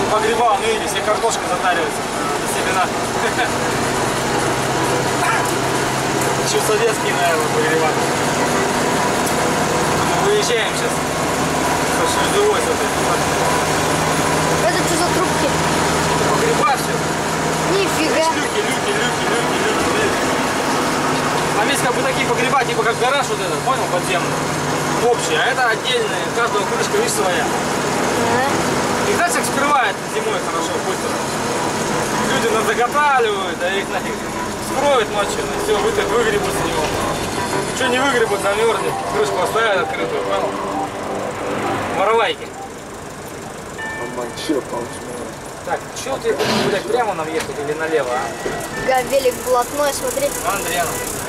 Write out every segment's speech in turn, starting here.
погребал, ну видите, все картошка затаривается на семена. Еще советские, наверное, погребать. Мы выезжаем сейчас со шлюзовой, с этой. Это что за трубки? Это погреба все. Нифига. Люки. Там есть как бы такие погреба, типа как гараж вот этот, понял, подземный. Общий, а это отдельная, у каждого крышка, видишь, своя. И знаешь, как скрывает зимой хорошо, быстро. Люди заготавливают, а их нафиг скроют ночью, и все, выгребут с него. Что не выгребут, замерзнет, крышку оставят открытую, понял? Воровайки. Так, что ты, блядь, прямо нам ехать или налево, а? Велик блатной, смотри. Андреян.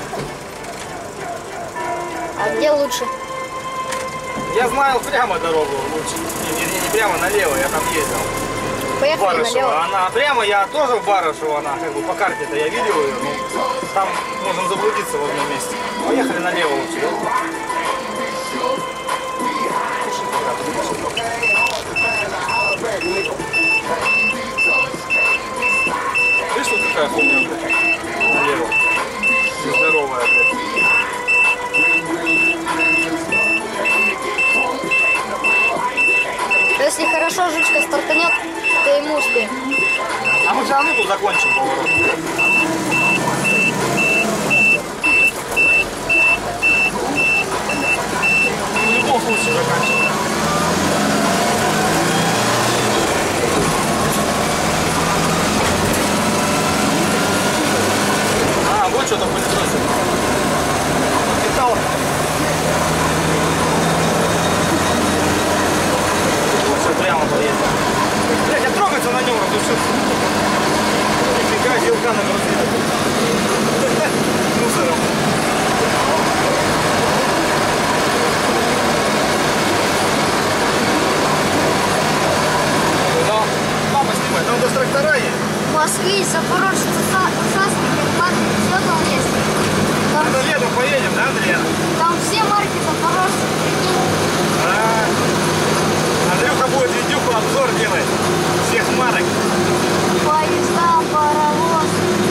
А где лучше? Я знаю прямо дорогу лучше. Не прямо налево, я там ездил. Поехали Барышево. налево. Она прямо, я тоже в Барышево, она как бы по карте-то я видел ее, но там можем заблудиться в одном месте. Поехали налево лучше. Видишь, вот какая хуйня, блядь, налево. Здоровая, блядь. Если хорошо жучка стартанет, то ему успеем. А мы все равно тут закончим поворот. В любом случае заканчиваем. А, вот что-то пылесосит. Металл. Прямо поедем. Блять, я трогаться на нем разрешился. Нифига, вилка нагрузила. Мусором. Но мама снимает, там даже трактора есть. Москвич, Запорожец, Ужасный, Кирпатов, все там есть. Там, Это летом поедем, да, Андрей? там все марки Запорожца, прикинь. Андрюха будет видюху, обзор делать всех марок. Поезда, паровоз.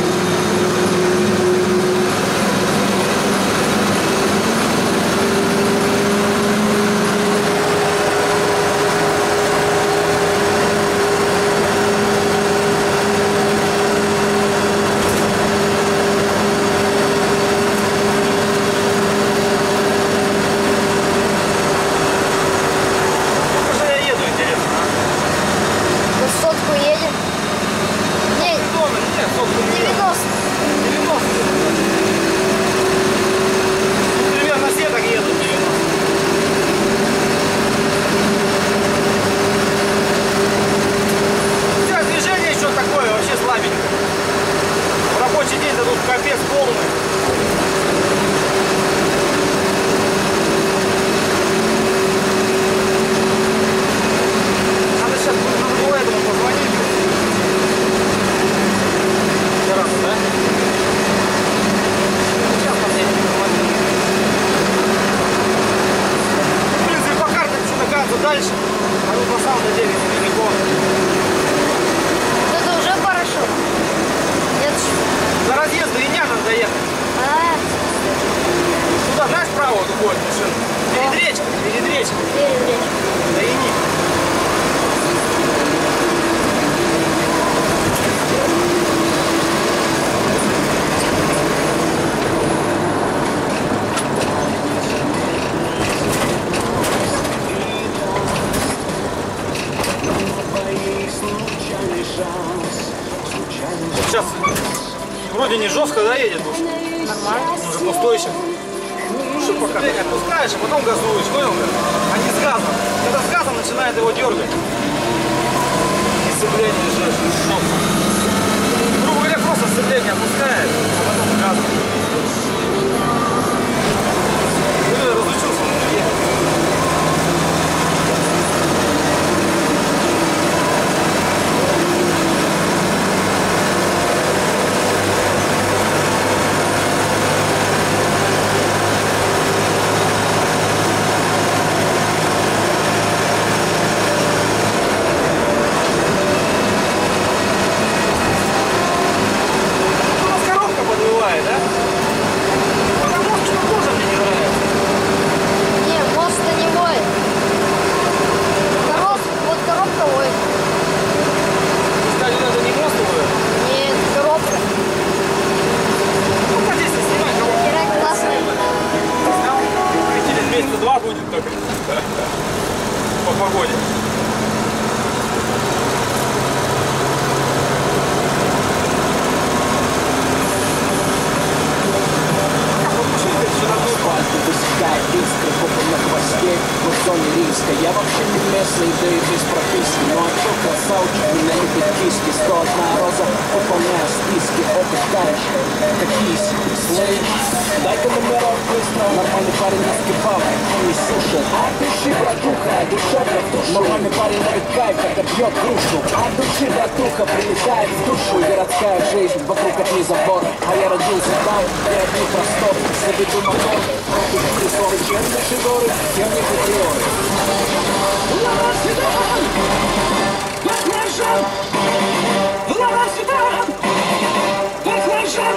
Сотку едем. Не, 90. Примерно все так едут 90. Сейчас движение еще такое, вообще слабенькое. В рабочий день-то тут капец полный. Надо сейчас по этому позвонить. Раз, да? Сейчас последний позвоню. В принципе, по карте что-то кажется дальше. А тут на самом деле недалеко. Это уже хорошо. Нет. До разъезда Иня надо доехать. Туда, знаешь, вправо вот уходит машина. Перед речкой. Да и не. Сейчас вроде не жестко, да, едет уж? Нормально. Он же пустой еще. Ну что пока? Отпускаешь, а потом газуешь, понял? А не с газом. Когда с газом начинает его дергать. И сцепление жестко. Грубо говоря, просто сцепление опускает, а потом газом. Ну, разучился, он ехать. отца учит меня любить киски. 101 роза, выполняю списки. Опускаешь, какие слышь. Дай-ка номерок быстро. Нормальный парень на скипал, не суши. От души, братуха, душевно в душу. Нормальный парень ловит кайф, когда пьет грушу. От души, братуха, прилетает в душу. Городская жизнь, вокруг одни заборы. А я родился там, где одни просторы. Заведу мотор, против призоры. Чем наши горы, тем не патриоты. Влада Седан! Баклажан! Влада Седан! Баклажан!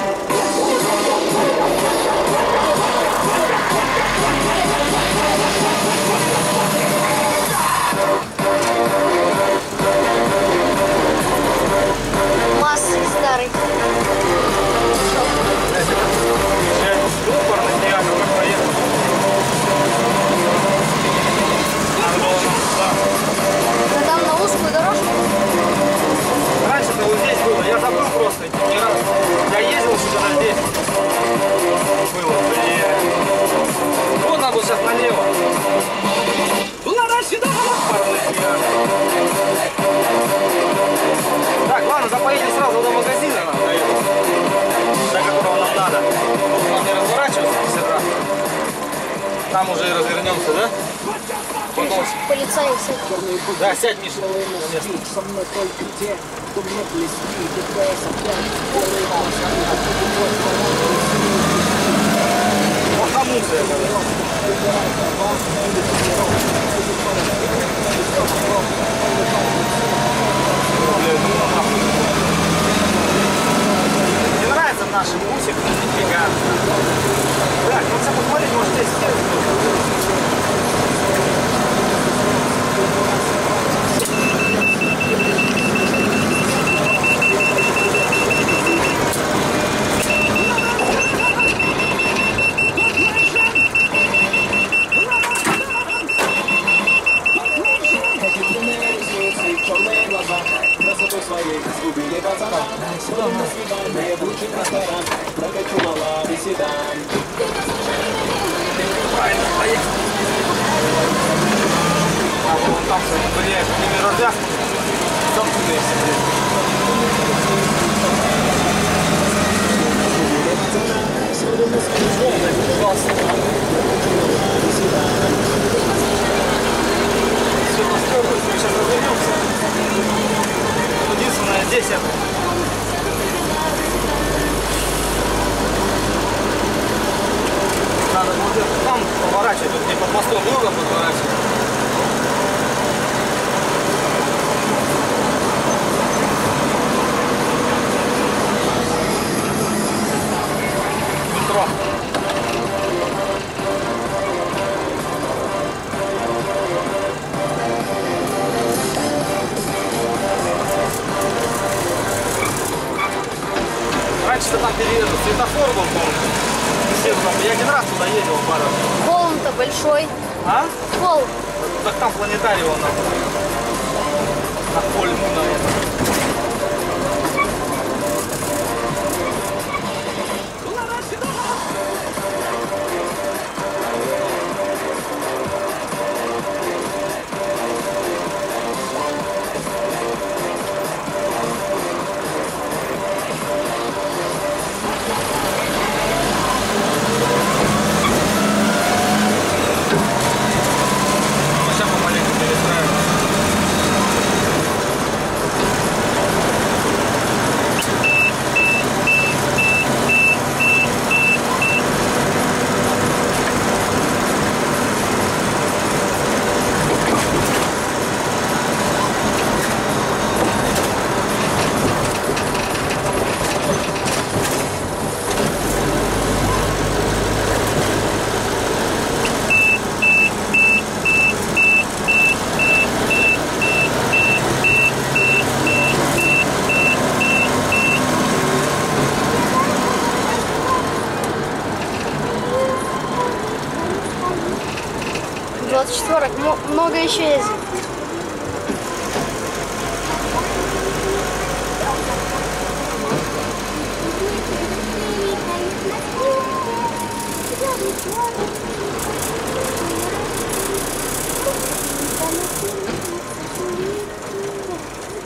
Массы старый. Ступорный театр, как проехал. Надо было нам туда. Да там на узкую дорожку. Раньше-то вот здесь было, я забыл просто. Не раз. Я ездил сюда здесь. Было, блин. Вот надо сейчас налево. Так, ладно, запоедем сразу до магазина, до которого нам надо. Нам не разворачиваться 50 раз. Там уже и развернемся, да? Потом... Полицаи все. Да, сядь, Миша. Со мной только те, кто мне близки. Лохануться это. Мне нравится наш бусик, нифига. Так, ну все посмотреть, может здесь своей сгубили пацана. Сходим на свидание в лучший ресторан. Прокачу малый седан. правильно, поехали. А вон там все, блядь, не развязку. Там туда все, все настроилось, мы сейчас развернемся. Единственное, здесь это. Надо вот это там поворачивать, вот не под мостом много подворачивать. Метро. Раньше-то там светофор был, помню. Я один раз туда ездил пару раз. Холм-то большой. А? Холм. Так там планетарий вон на Хольму, наверное. Сейчас помаленьку перестраиваем. Много еще есть.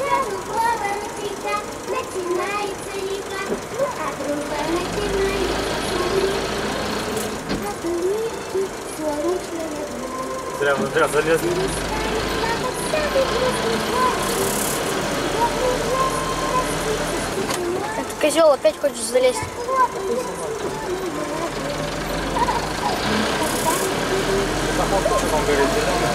Зря залезли. Этот козел опять хочет залезть. Заходка, что там говорит, зеленый.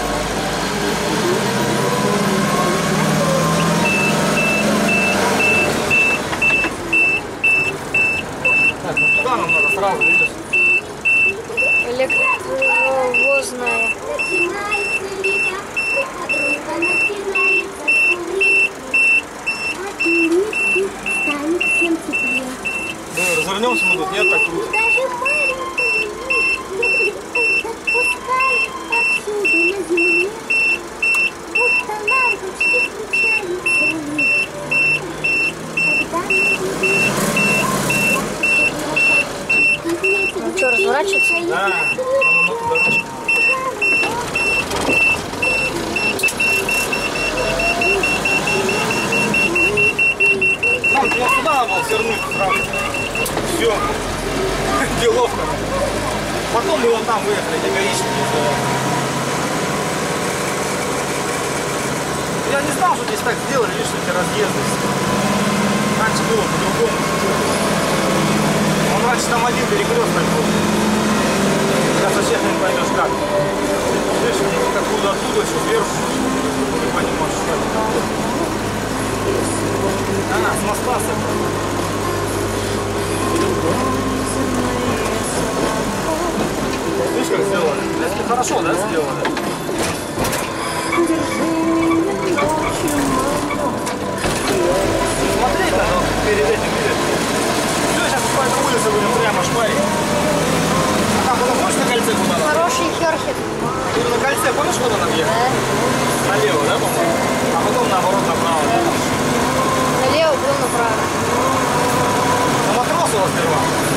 Так, ну туда нам надо сразу, видишь? Электровозная. Станет всем теплее. Ну, развернемся мы тут, нет, так круто. Даже маленький мир отпускай отсюда на земле, будто лампочки включаются в них. Когда мы будем... Ну что, разворачиваться? Да, нам на ту дорожку. Нам вот сюда надо было свернуть сразу. Все. Деловка. Потом мы вон там выехали, где гаишники. Я не знал, что здесь так сделали, видишь, эти разъезды. Раньше было по-другому. Он раньше там один перекресток был. Сейчас вообще не поймешь как. Видишь, откуда, что сверху. Не понимаешь, что это. С моста видишь, как сделали? Это хорошо, да, сделали? Смотри, надо перед этим, видишь? Все, сейчас по этой улице будем прямо шпарить. А там было, помнишь, на кольце куда надо? Хороший херхет. Тут на кольце, помнишь, куда надо ехать? Налево, да, по-моему? А потом наоборот направо, да? Налево, потом направо. На Матросова сперва.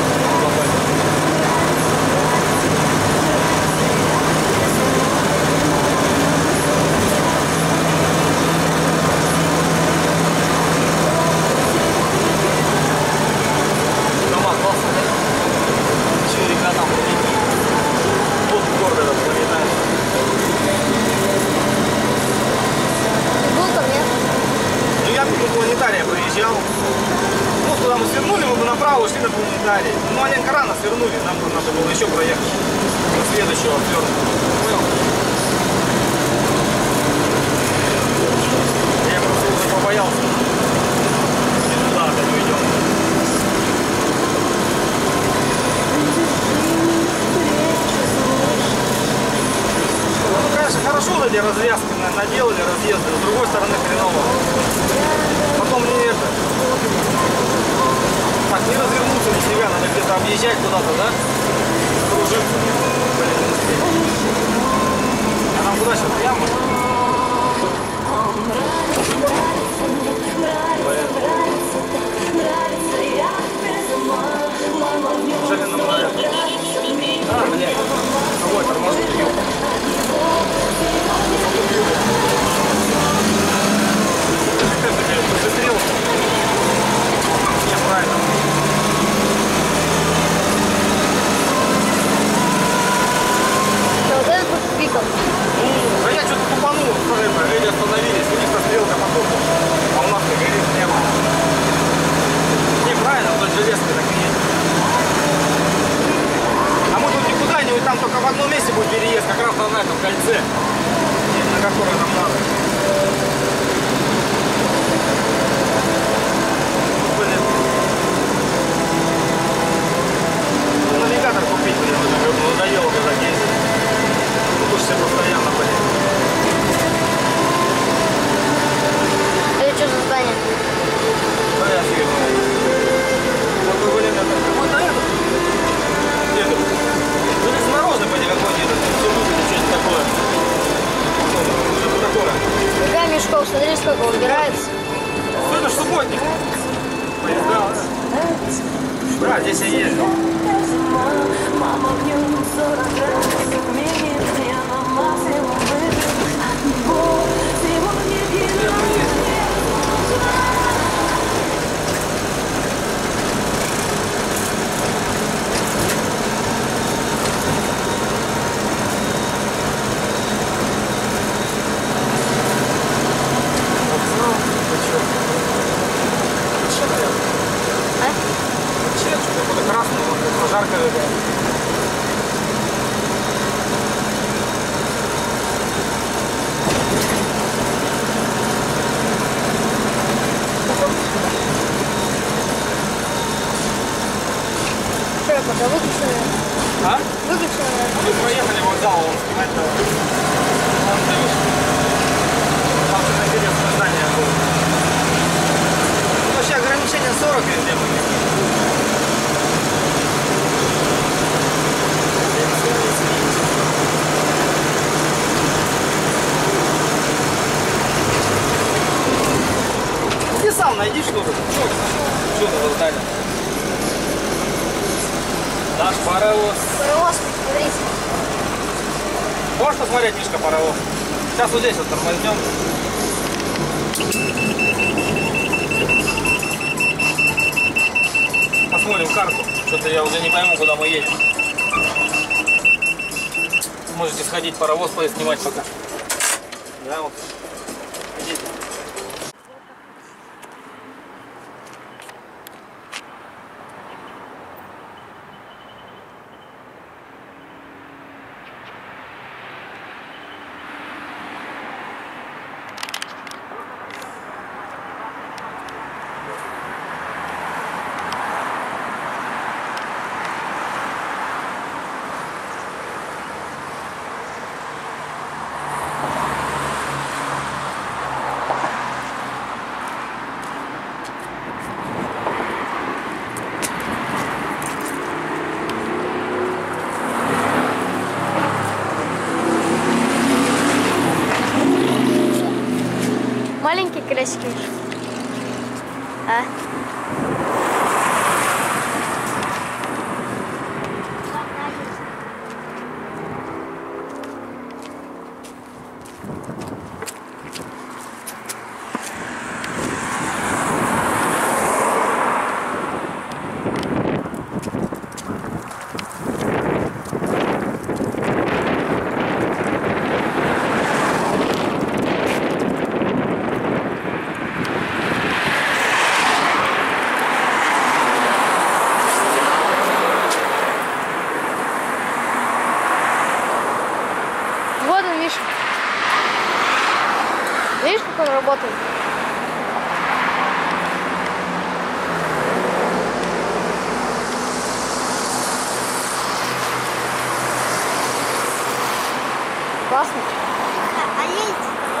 Дома классные. Еще ребята вот город этот вспоминает. Ты был там, нет? Ну я по планетария проезжал. Ну, куда мы свернули, мы бы направо ушли на планетарий. Ну, маленько рано свернули, нам надо было еще проехать до следующего отверта. Понял? Я просто уже побоялся. Не туда опять уйдем. Ну, конечно, хорошо вот эти развязки наделали, разъезды. С другой стороны хреново. Потом не это. Так, не развернуться нифига, надо где-то объезжать куда-то, да? Кружиться. Блин, не успеть. А нам куда сейчас? Прямо? Неужели нам нравится? А, блядь. Какой тормозит? Застрелся. Правильно. Да вот этот будет пиком. Да я что-то тупанул, люди остановились, у них стрелка потом, а у нас как горит небо. Не, правильно, вот железка так и есть. А мы тут никуда не, там только в одном месте будет переезд, как раз на этом кольце, на которое нам надо. Блин. Навигатор купить, блин, надоело когда ездить. Лучше все постоянно, блин. Это что за здание? Да я фиг. Вот вы были, это какой-то этот? Этот. Железнодорожный по никакой нет. Все выглядит, что-нибудь такое. Что-то такое. Какая мешков, смотри, сколько убирается. Это ж субботник. Поезда, да? Да, здесь я ездил. это. Что я пока выключила? А? Выключила. Мы проехали вокзал, он снимать там. Там интересное здание было. Вообще ограничение 40 везде были. Ты сам найди что-то. Что ты здание? Наш паровоз. Паровоз, смотрите. Можешь посмотреть, Мишка, паровоз? Сейчас вот здесь вот тормознем. Посмотрим карту. Что-то я уже не пойму, куда мы едем. Можете сходить паровоз, снимать пока. Да, вот. Идите. Маленькие колесики. А? Вот он, Миша. Видишь, как он работает? Классно. А есть?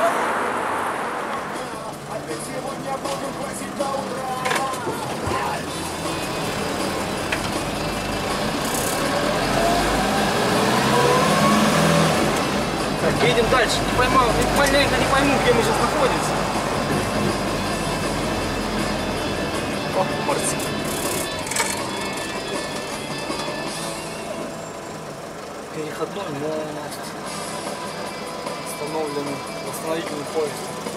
Так, едем дальше. Не пойму, маленько не пойму, где мы сейчас находимся. О, морцы. Переходной мост. Установленный восстановительный поезд.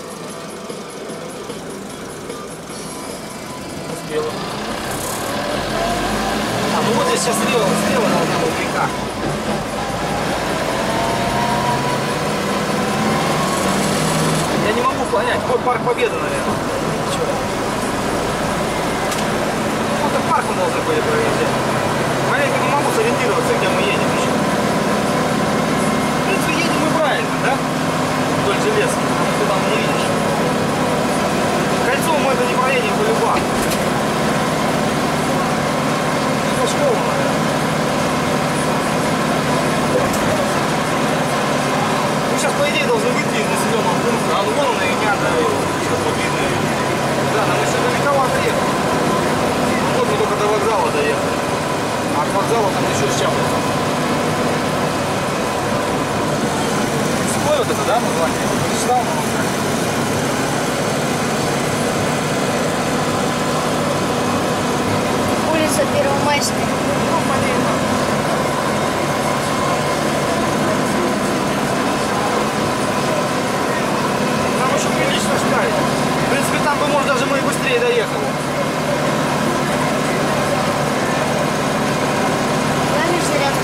Успела. А, ну вот здесь сейчас слева должна быть река. Я не могу понять, вот парк Победы, наверное. Чё? Вот это парк мы должны были проезжать. Маленько не могу сориентироваться, где мы едем еще. В принципе, едем мы правильно, да? Вдоль железа, куда мы не видишь. Кольцом мы это не проедем по-любому. Это школа, наверное. Мы сейчас, по идее, должны выйти из населенного пункта. А ну вон она и не отдает. Сейчас вот видно. Да, нам еще далековато ехать. Вот мы только до вокзала доехали. А от вокзала там еще щапло. Стой вот это, да, название? Прочитал? Улица Первомайская. Там еще прилично ждать. В принципе, там бы, может, даже мы и быстрее доехали. Да, Миша, рядом.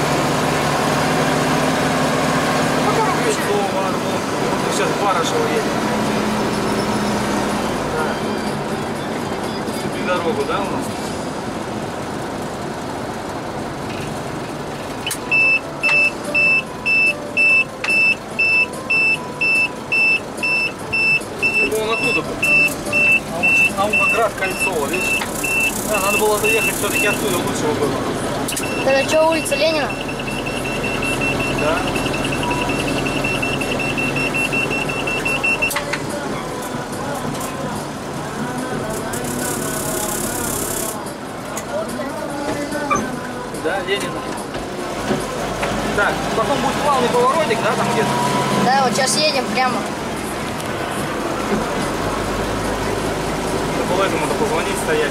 Пока мы сейчас в Барышево едем. Да. Уступи дорогу, да, у нас? Наукоград, Кольцово, видишь? Да, надо было заехать все-таки оттуда, лучше было. Это что, улица Ленина? Да. Да, Ленина. Так, потом будет плавный поворотик, да, там где-то? Да, вот сейчас едем прямо. Было этому позвонить, стоять.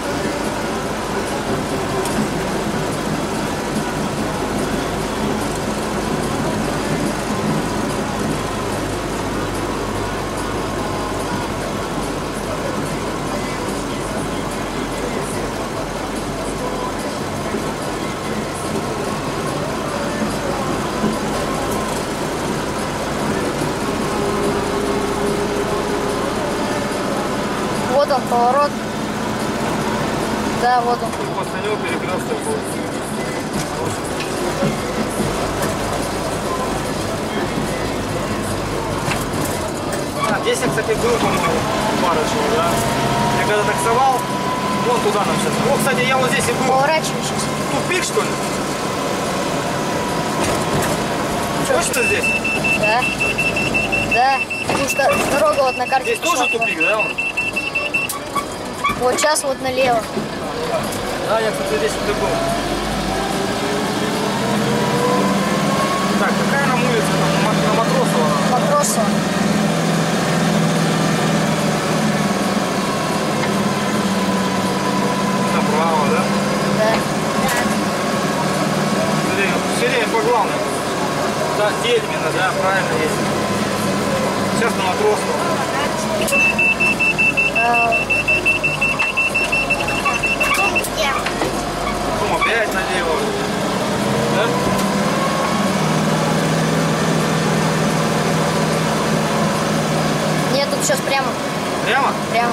Вот он, поворот. Да, вот он. После него перекресток будет. Здесь я, кстати, был, по-моему, Барышева, да? Я когда таксовал, вон туда нам сейчас. О, кстати, я вот здесь и был. Поворачивай сейчас. Тупик, что ли? Точно здесь? Да. Да. Потому что дорога вот на карте. Здесь тоже тупик, да? Он? Вот сейчас вот налево. Да, я, кстати, здесь вот и был. Так, какая нам улица? Там, на Матросова? Матросова. Направо, да? Да. Сирень по главному. Да, Тельмина, да, правильно есть. Сейчас на Матросова. Потом опять налево. Да? Нет, тут сейчас прямо. Прямо? Прямо.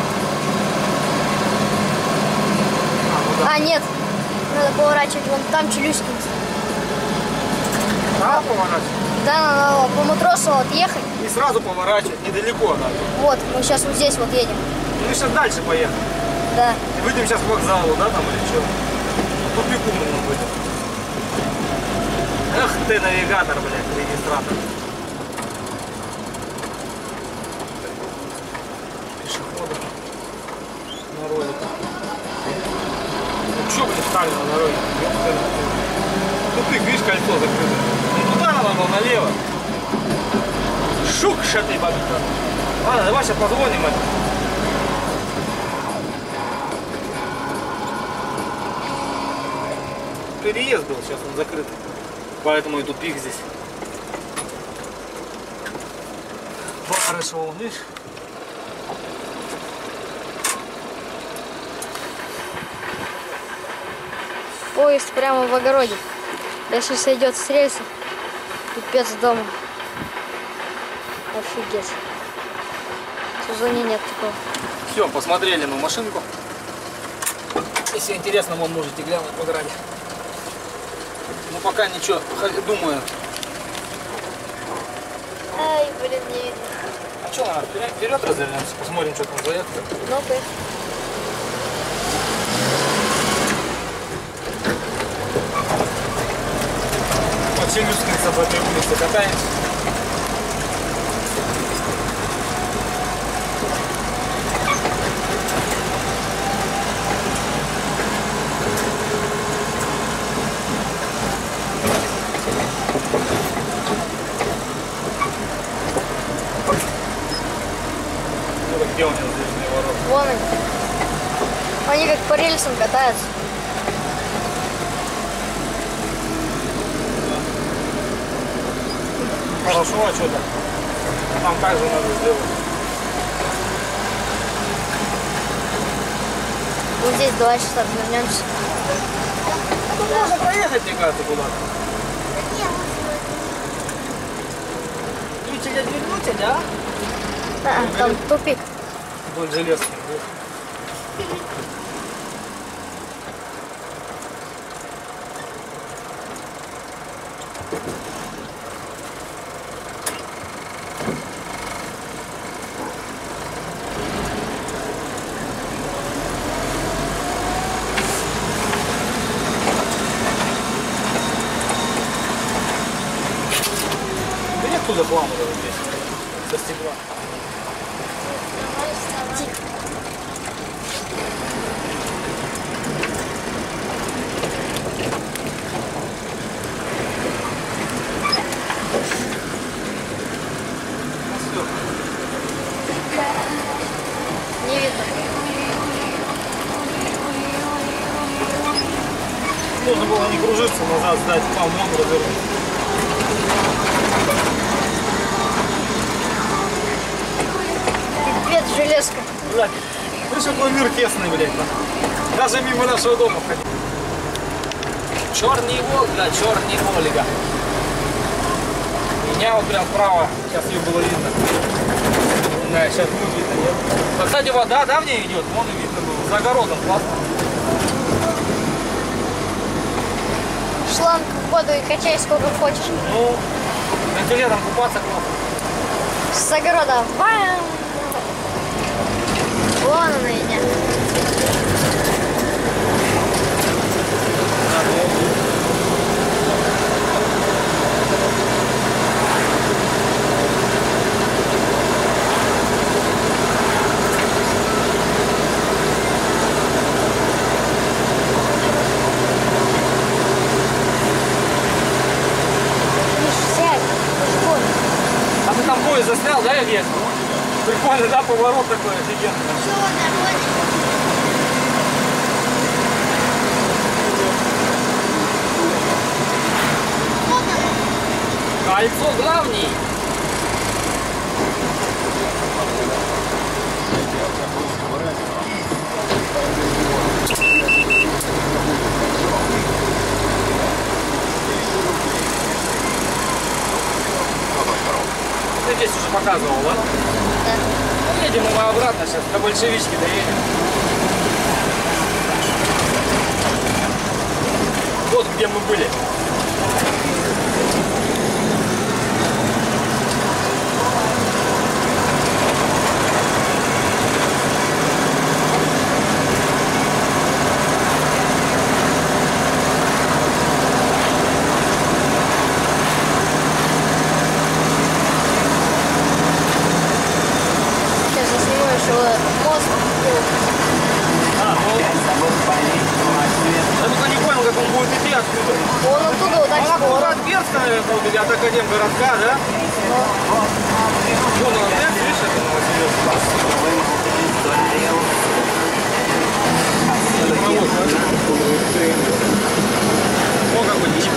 Ну да. А, нет. Надо поворачивать. Вон там Челюскинцы. Право поворачивать? Да, надо по Матросову отъехать. И сразу поворачивать, недалеко надо. Вот, мы сейчас вот здесь вот едем. Мы сейчас дальше поехали. Да. И выйдем сейчас к вокзалу, да, там или что? По тупику мы выйдем. Эх ты, навигатор, блядь, регистратор. Пешеходы. Народу. Ну чё, блядь, стали на дороге? Тупик, видишь, кольцо закрыто. Ну туда надо было, налево. Шук шатый бабка. Ладно, давай сейчас позвоним это. Переезд был, сейчас он закрыт. Поэтому и тупик здесь. Барышева, видишь? Поезд прямо в огороде. Если сойдет с рельсов, пипец дома. Офигеть. В Сузуне нет такого. Все, посмотрели мы машинку. Если интересно, вы можете глянуть по граде. Ну пока ничего, думаю. Ай, блин, не видно. А что, надо вперед развернемся, посмотрим, что там за это. Ну-ка. По Челюскинцам по этой улице катаемся. Где у него здесь ворота? Вон они. Они как по рельсам катаются. Хорошо, а что там? Там также надо сделать. Вот здесь давай сейчас развернемся. Тут можно проехать, мне кажется, куда-то. Видите, я вернуте, да? Да, там тупик. Вдоль железки. за хлам вот этот весь? Со стекла. Не видно. Нужно было не кружиться назад, сдать хлам, ногу развернуть. Пипец, железка. Блядь, видишь, какой мир тесный, блядь. Даже мимо нашего дома ходить. Черный Волга, черный Волга. Меня вот прям справа, сейчас ее было видно. Да, сейчас будет видно, нет? А, кстати, вода, да, в ней идет? Вон и видно было. За огородом, классно. Шланг в воду и качай сколько хочешь. Ну, на летом купаться классно. С огорода. Бам! Вон она идет. А ты там поезд заснял, да, я въехал? Прикольно, да, поворот такой офигенный. Все, нормально. Вот оно. Кольцо главней. Ты здесь уже показывал, да? Да. Ну, едем мы обратно сейчас, до Большевички доедем. Вот где мы были. Сейчас я сниму еще мост. Я только не понял, как он будет идти отсюда. Он оттуда вот так Он скоро. от Бердска, наверное, будет, от Академгородка, да? Вон он, видишь, это Новосибирск. О, какой тип.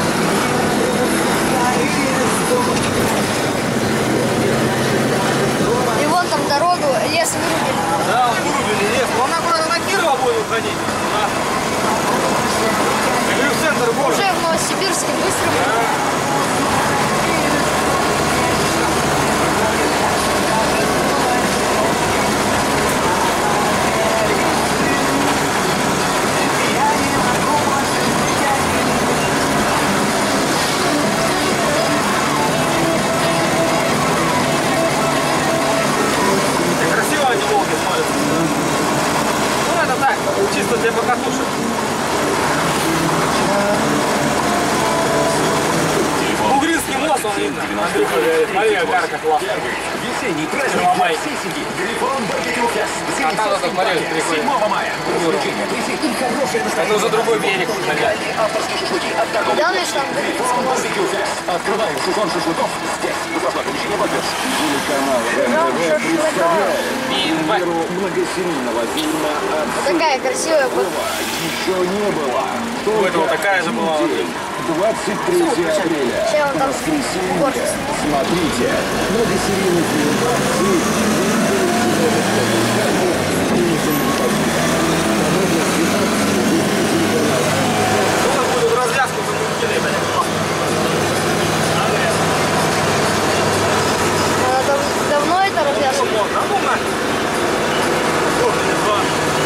И вон там дорогу, лес вырубили. Да, он вырубили лес. Он куда-то на Кирова будет уходить. Да. Я говорю, в центр города. Уже в Новосибирске быстро. Красиво они Волги смотрятся. Ну это так, чисто для покатушек. Бугринский мост, он видно. Андрюха говорит, смотри, какая карта классная. Весенний праздник для Первомай. всей семьи. Грифон Барбекю Фест. А там это, смотри, прикольно. 7 мая. Развлечения, призи и хорошее настроение. Это уже другой берег. Авторские шашлыки от торговли. Главное, что там Грифон Барбекю Фест. Открываем сезон шашлыков здесь. Бесплатное помещение поддержки. Телеканал РНВ представляет премьеру многосерийного фильма Вот такая красивая. «Еще не было». У этого такая же была. 23 апреля. Сейчас он там Воскресенье. город. Смотрите. Многосерийный фильм. Нужно будет развязку замутили. Давно это развязано? Можно, ну на. Вот, или два.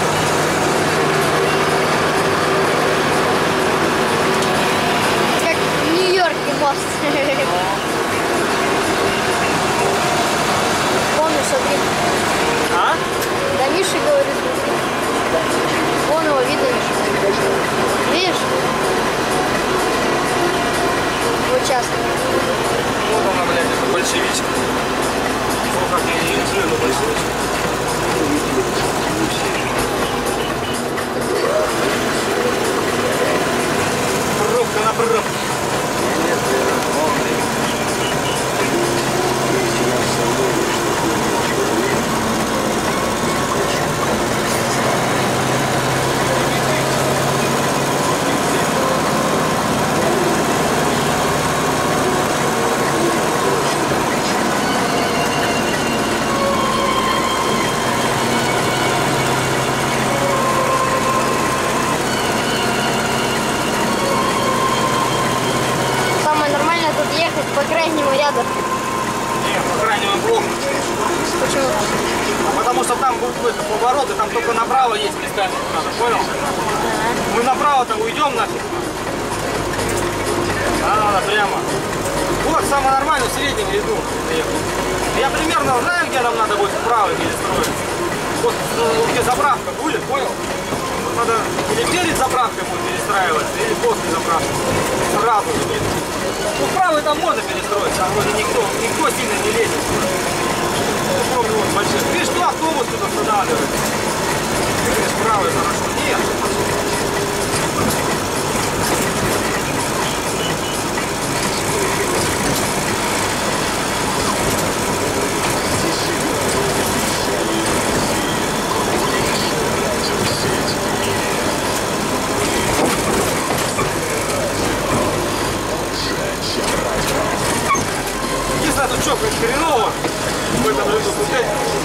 Как Нью-Йоркский мост. Помню, смотри. А? Почему? Потому что там будут повороты, там только направо есть местами надо, понял? Мы направо-то уйдем нафиг. Надо прямо. Вот самое нормальное в среднем ряду. Я примерно знаю, где нам надо будет вправо перестроиться. Вот где заправка будет, понял? Вот надо или перед заправкой будет перестраиваться, или после заправки. Сразу же будет. Ну вправо там можно перестроиться, а вроде никто сильно не лезет. Ну, вот, большой. Видишь, что автобус тут останавливается? Ты говоришь, вправо хорошо. Нет. Единственное, тут что, хреново в этом ряду пускать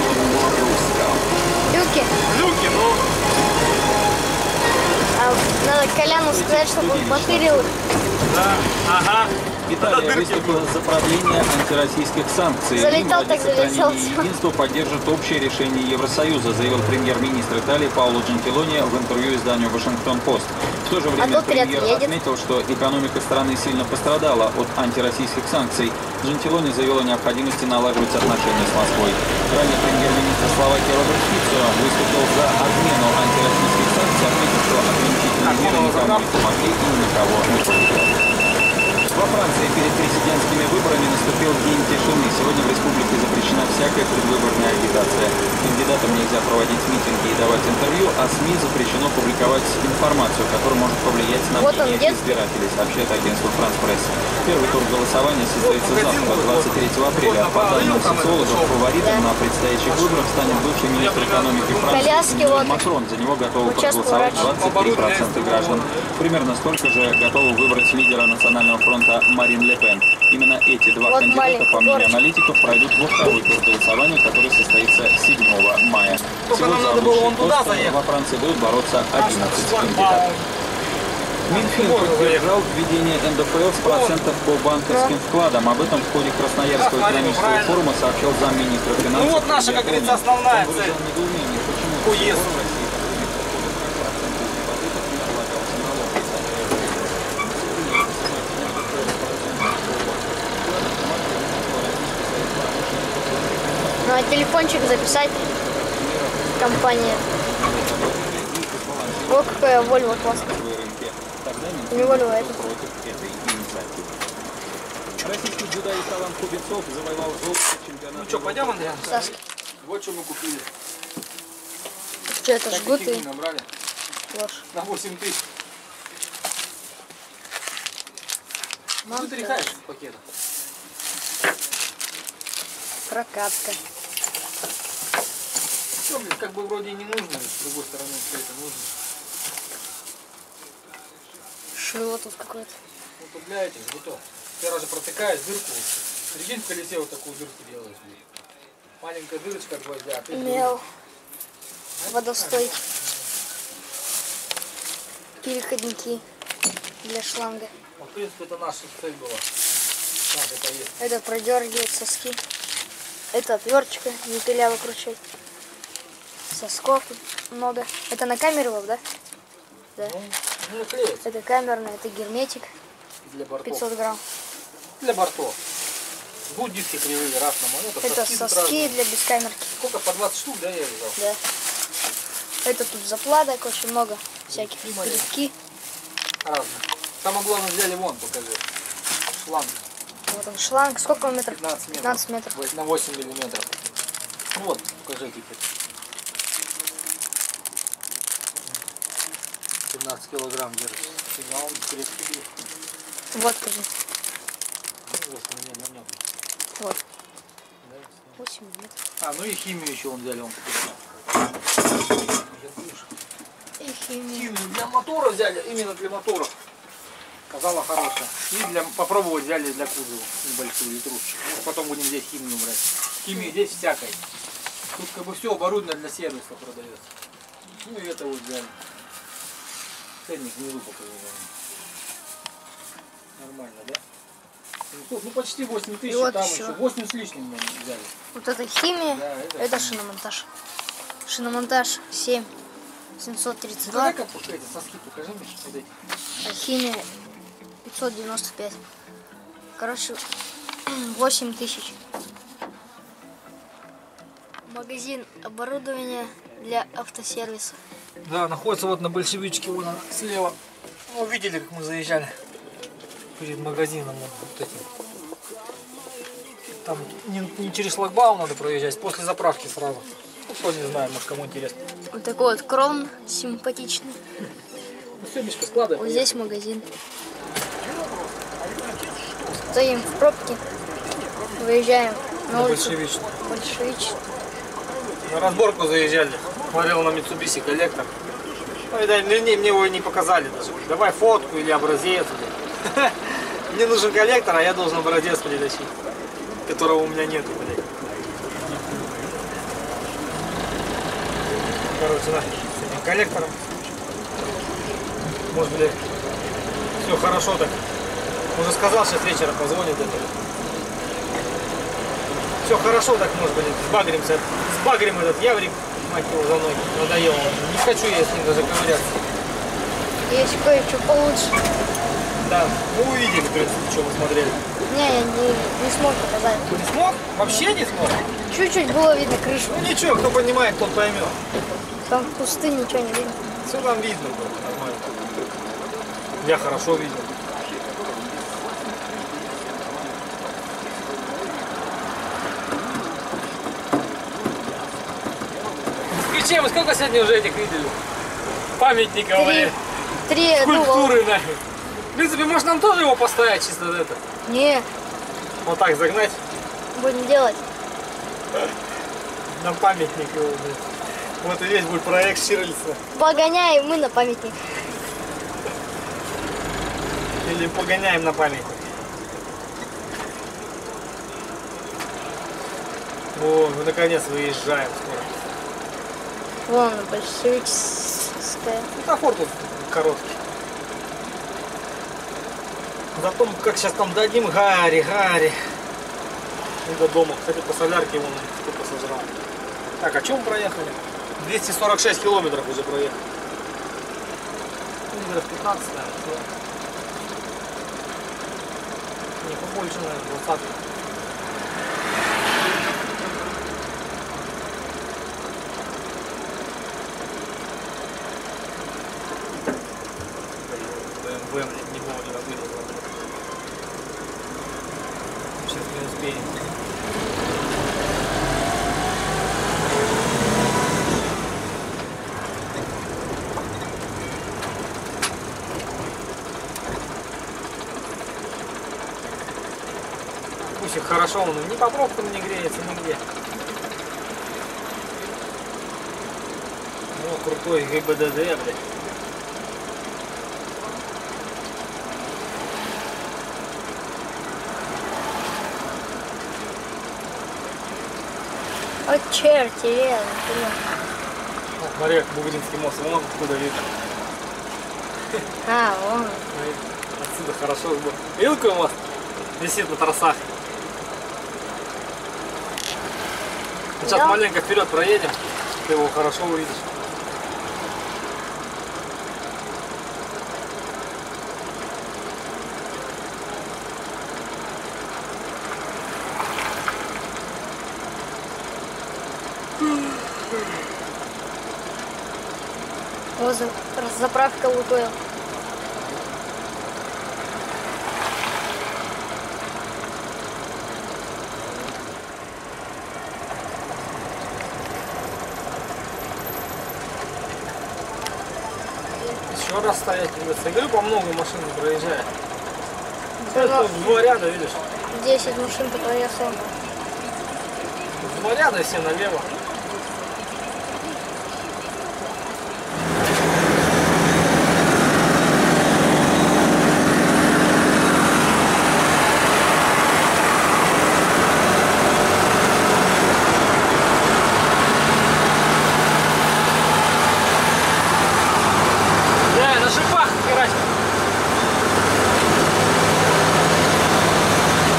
Люки. люки, но... А надо Коляну сказать, чтобы он батырил их. Да, ага. Италия выступила за продление антироссийских санкций. Залетал, Рим так ради залетел. сохранения единства поддержит общее решение Евросоюза, заявил премьер-министр Италии Паоло Джентилони в интервью изданию «Вашингтон-Пост». В то же время тот премьер едет. отметил, что экономика страны сильно пострадала от антироссийских санкций. Джентилони заявил о необходимости налаживать отношения с Москвой. Ранее премьер-министр Словакии Роберт Фицо выступил за отмену антироссийских санкций, отметив, что ограничительные меры никому не помогли и никого не повлияли. Во Франции перед президентскими выборами наступил день тишины. Сегодня в республике запрещена всякая предвыборная агитация. Кандидатам нельзя проводить митинги и давать интервью, а СМИ запрещено публиковать информацию, которая может повлиять на Вот он, мнение дед. избирателей, сообщает агентство «Франс Пресс». Первый тур голосования состоится завтра, 23 апреля. По данным социологов, фаворитом на предстоящих выборах станет бывший министр экономики Франции Коляски Эммануэль вот. Макрон. За него готовы Участвую проголосовать раньше. 23% граждан. Примерно столько же готовы выбрать лидера Национального фронта Марин Ле Пен. Именно эти два Вот кандидата, маленький по мнению город. аналитиков, пройдут во второй тур голосования, который состоится 7 мая. Только Всего нам за надо было лучший вон туда пост заехать. во Франции будут бороться 11 кандидатов. Минфин поддержал введение НДФЛ с процентов по банковским вкладам. Об этом в ходе Красноярского экономического форума сообщил замминистра финансов. Ну вот наша, как говорится, основная Он выразил цель. недоумение, почему Уезд. в России процентов депозитов не облагался налогом. Ну а телефончик записать. Компания. О, какая Volvo классная. Не Volvo, а это. Против этой инициативы. Российский дзюдоист Алан Кубенцов завоевал золото чемпионата. Ну что, пойдем, Андрей? Сашка. Вот что мы купили. Что это, жгуты? Набрали Ложь. на 8 тысяч. Ну ты тряхаешь в пакетах. Прокатка. Все, блин, как бы вроде и не нужно, с другой стороны все это нужно. Шило тут какое-то. Ну тут для этих жгутов. Первый же протыкаешь дырку. Прикинь, в колесе вот такую дырку делаешь. Блин. Маленькая дырочка от гвоздя, а ты Мел. Водостойки. Переходники для шланга. вот, в принципе, это наша цель была. Наша поездка. Это продергивает соски. Это отверточка, не пиля выкручивать. Сосков много. Это на камеру, да? Да. Ну, клеится Это камерная, это герметик. для бортов. 500 грамм. Для бортов. Будут диски кривые, раз на монету. Это тут соски разные. для бескамерки. Сколько? По 20 штук, да, я взял? Да. Это тут заплаток очень много. Всяких маленькие. литки. Разные. Самое главное, взяли вон, покажи. Шланг. Вот он шланг. Сколько он метров? 15 метров. 15 метров. На 8 миллиметров. Вот, покажи теперь. 17 килограмм держит. Сигнал крепкий. Вот, скажи. Ну, 8 на нем. Вот. Да, 8 метров. а, ну и химию еще он взяли. Он И химия. химию для мотора взяли, именно для моторов. Казала хорошая. И для попробовать взяли для кузова небольшую литрушечку. Вот потом будем здесь химию брать. Химии здесь всякой. Тут как бы все оборудовано для сервиса продается. Ну и это вот взяли. Ценник внизу показываем. Нормально, да? Ну, почти 8 тысяч, И вот там еще. еще 8 с лишним мы взяли. Вот это химия, Да, это шиномонтаж. Шиномонтаж 7 Ну, 732, дай-ка эти соски покажи мне. Вот эти. а химия 595. Короче, 8 тысяч. Магазин оборудования для автосервиса. Да, находится вот на Большевичке, вон она, слева. Ну, видели, как мы заезжали перед магазином вот этим. Там не через шлагбаум надо проезжать, после заправки сразу. Ну, кто не знает, может, кому интересно. Вот такой вот крон симпатичный. Ну все, Мишка, складывай. Вот здесь магазин. Стоим в пробке. Выезжаем на На улицу Большевичную. Большевичную. На разборку заезжали. Смотрел на Mitsubishi коллектор. Ну, видать, мне его не показали даже. Давай фотку или образец. Мне нужен коллектор, а я должен образец притащить, которого у меня нету, блядь. Короче, на, с этим коллектором. Может, блядь, все хорошо так. Уже сказал, сейчас вечером позвонит это. Все хорошо так, может быть, сбагримся. Сбагрим этот яврик, мать его, за ноги. Надоел. Не хочу я с ним даже ковыряться. Есть кое-что получше. Да, мы увидели, в принципе, что мы смотрели. Не, я не смог показать. Не смог? Вообще не смог? Чуть-чуть было видно крышу. Ну ничего, кто понимает, тот поймет. Там кусты, ничего не видно. Все там видно было, нормально. Я хорошо видел. Москвичи, мы сколько сегодня уже этих видели? Памятников, блин. Три, Культуры, нафиг. В принципе, может нам тоже его поставить, чисто это. Не, Вот так загнать будем делать. на памятник его, блин. Вот и весь будет проект Штирлица. Погоняем мы на памятник. Или погоняем на памятник. О, мы наконец выезжаем скоро. Вон, большевическая. Светофор тут короткий. Зато как сейчас там дадим гари. И до дома. Кстати, по солярке вон сколько сожрал. Так, о чем проехали? 246 километров уже проехали. Километров 15, наверное. Не побольше, наверное, 20. БМВ, блядь, никого не вылезло. Сейчас не успеем. Пусть их хорошо, он ни по пробкам не греется, нигде. Ну, крутой ГИБДД, блядь. О, черти, реально. О, смотри, как Бугринский мост, вон откуда видно. А, вон. Отсюда хорошо было. Видел, какой мост висит на тросах? Сейчас Да. маленько вперед проедем, ты его хорошо увидишь. Вот заправка Лукойл. Еще раз стоять придется. Я говорю, по много машин проезжает. Да, Это два ряда, видишь? 10 машин по твоей оценке. Два ряда все налево. Да, на шипах херачим.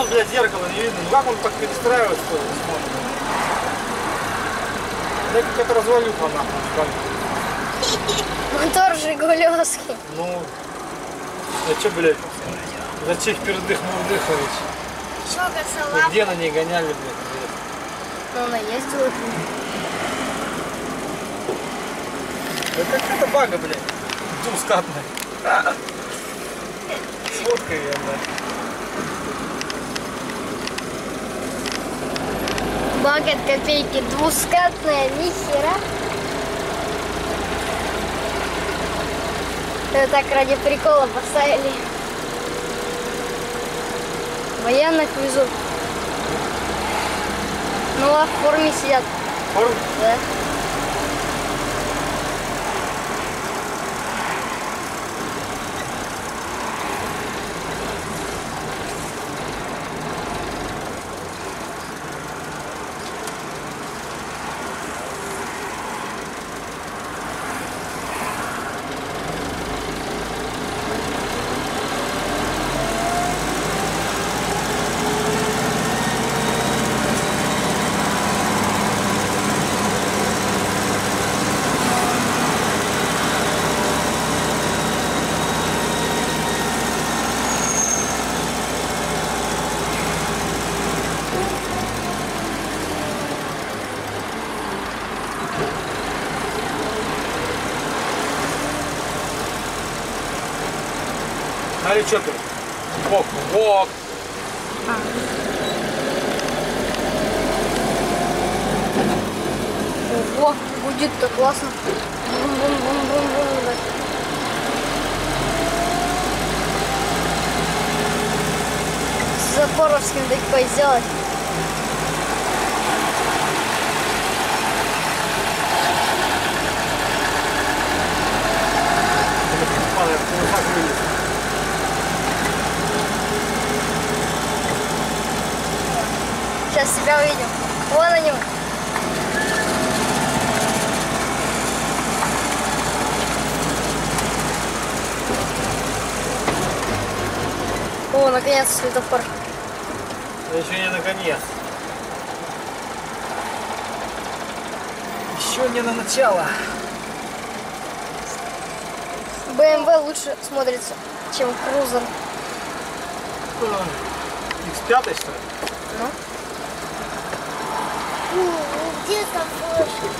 блядь, зеркало не видно. Ну как он так перестраивается? Да какая-то развалюха нахуй. Мотор жигулевский. Ну, а че, блядь? За чих пердых-мурдыхович. Еще Ну, косолап. где на ней гоняли, блядь? Ну, она ездила. Да какая-то бага, блядь. Двускатная. Сфоткай ее, блядь. Бага от копейки двускатная, нихера. Это так ради прикола поставили. Военных везут. Ну а в форме сидят. Форм? Да. Смотри, что ты? Бок, бок. Ого, будет-то классно. Бум-бум-бум-бум-бум. С Запорожским такой сделать. Падает, ну так вылез. Сейчас тебя увидим. Вон они. О, наконец светофор. Еще не наконец. Еще не на начало. BMW лучше смотрится, чем крузер. X5, что ли? Ну, Где там больше?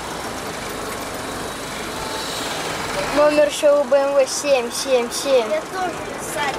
номер еще у BMW 777. Я тоже писать.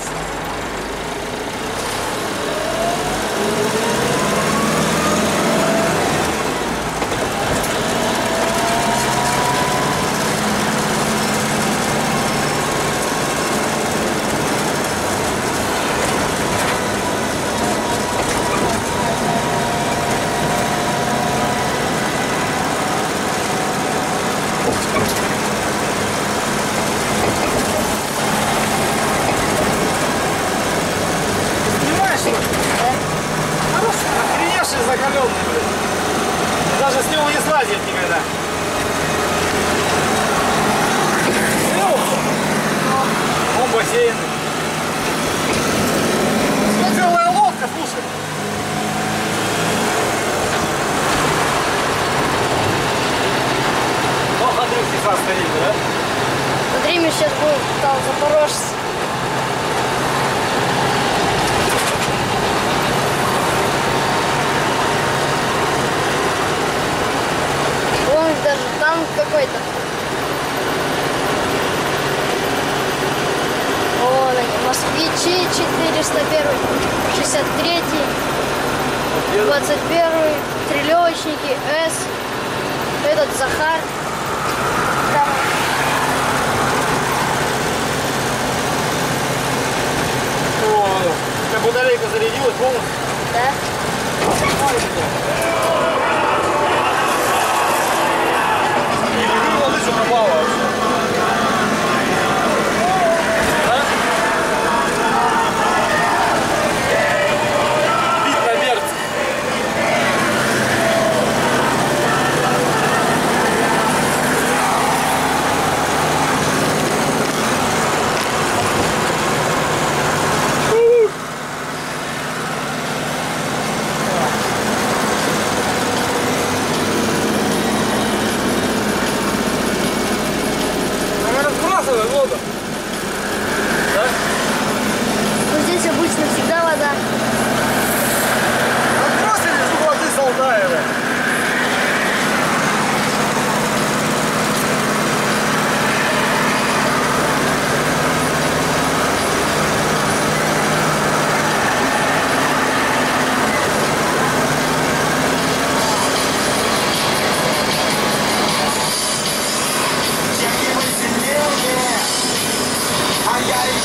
Понимаешь, что ли? Охреневший закаленный, блин. Даже с него не слазит никогда. Он бассейн. Целая лодка, слушай. Ну, смотри, в Техас стоит, да? Смотри, мы сейчас будем там запорожцы. Вон даже танк какой-то. Вон они, москвичи 401, 63, 21, трелечники, С, этот Захар. Там. О, как батарейка зарядилась полностью. Да? Не видно, что пропало вообще. Да? Вид на Бердск.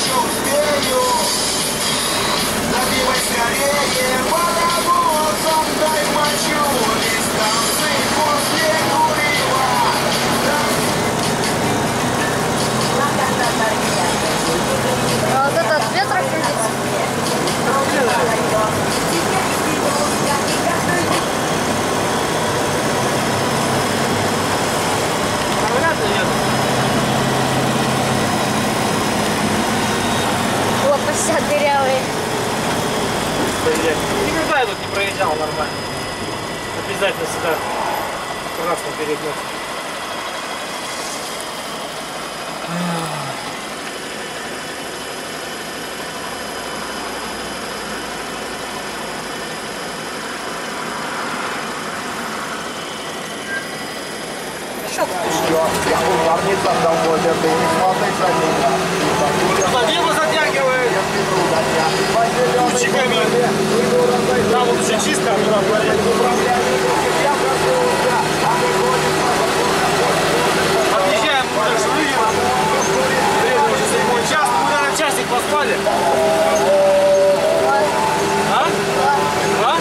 А вот это от ветра крутится. Вряд ли нет. О, почти дырявые. Никогда я тут не проезжал нормально. Обязательно сюда красный перегнуть. Небо затягивает лучиками. Там вот уже чисто, а туда говорит. Подъезжаем мы к Жулиеву. Время уже 7 час. Мы, наверное, часик поспали. А? А?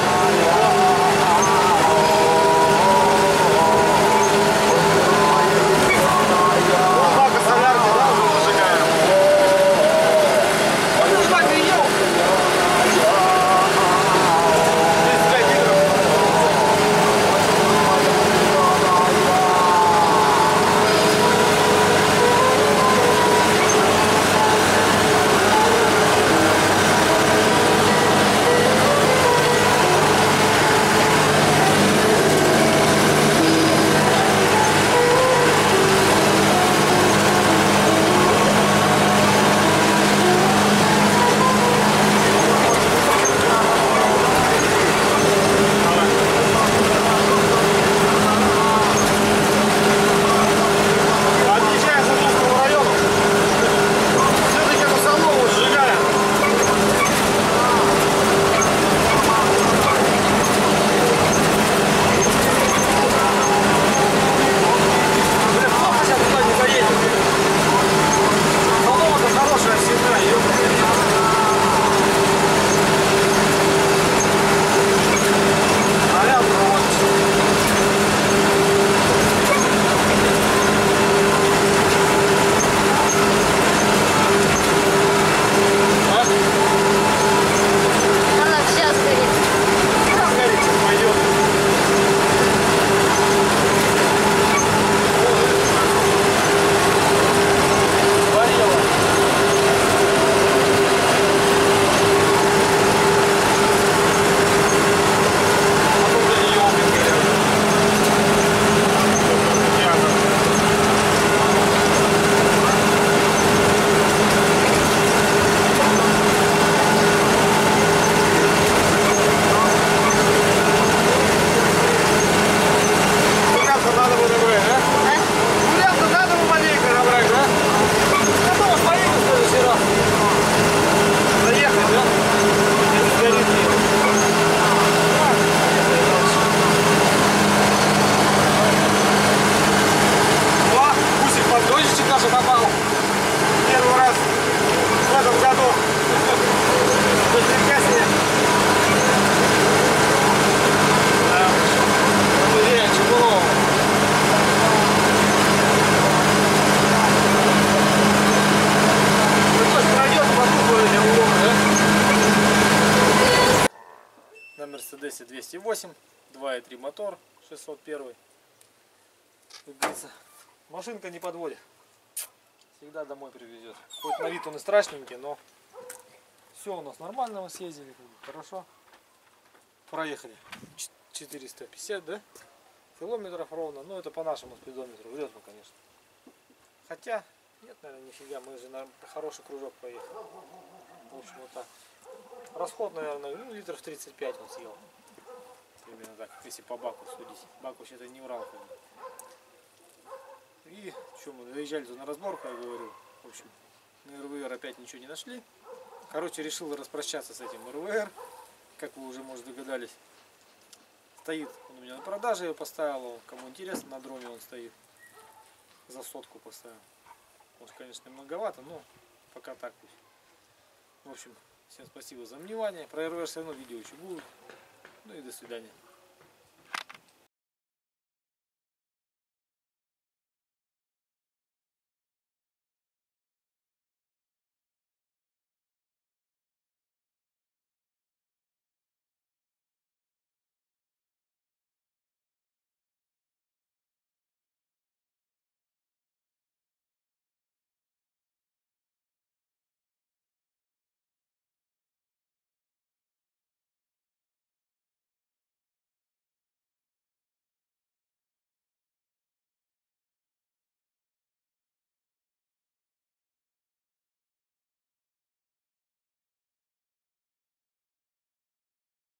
Бака солярки, да, уже зажигаем. Ну, так и ел. 35 литров. Отъезжаем с Садовского района. Все-таки это со мной сжигаем. Блин, плохо сейчас туда не заедем. Садово-то хорошая всегда, ёпта. А рядом вот. Она вся сгорит. Горит, сейчас пойдет. Горело. А то уже не ёбнет, горело. Гулянку надо было набрать, да? Гулянку надо было маленько набрать, да? Готово поедем в следующий раз. Заехать, да? Если сгорит. О, Пусик под дождичек даже попал. Первый раз в этом году. Нифига себе. Да. Ну, реально, чего? Пройдет, потом для урона, да? На Мерседесе 208, 2.3 мотор, 601. Как говорится, машинка не подводит. Всегда домой привезет. Хоть на вид он и страшненький, но все у нас нормально, мы съездили, хорошо. Проехали 450, да? Километров ровно, ну это по нашему спидометру, врет мы, конечно. Хотя, нет, наверное, нифига, мы же на хороший кружок поехали. В общем, вот так. Расход, наверное, ну, литров 35 он съел. Примерно так, если по баку судить. Бак вообще-то не Урал. И что, мы доезжали на разборку, я говорю. В общем, на РВР опять ничего не нашли. Короче, решил распрощаться с этим РВР. Как вы уже, может, догадались. Стоит он у меня на продаже, я его поставил. Кому интересно, на дроме он стоит. За 100 поставил. Может, конечно, многовато, но пока так пусть. В общем, всем спасибо за внимание. Про РВ все равно видео еще будут. Ну и до свидания.